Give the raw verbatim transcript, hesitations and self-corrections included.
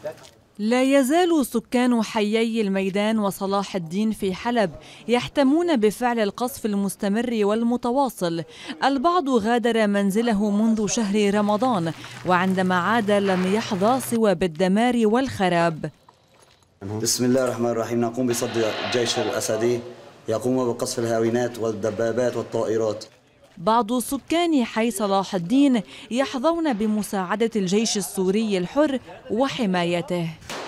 لا يزال سكان حيي الميدان وصلاح الدين في حلب يحتمون بفعل القصف المستمر والمتواصل. البعض غادر منزله منذ شهر رمضان، وعندما عاد لم يحظى سوى بالدمار والخراب. بسم الله الرحمن الرحيم. نقوم بصد الجيش الأسدي يقوم بقصف الهاوينات والدبابات والطائرات. بعض سكان حي صلاح الدين يحظون بمساعدة الجيش السوري الحر وحمايته.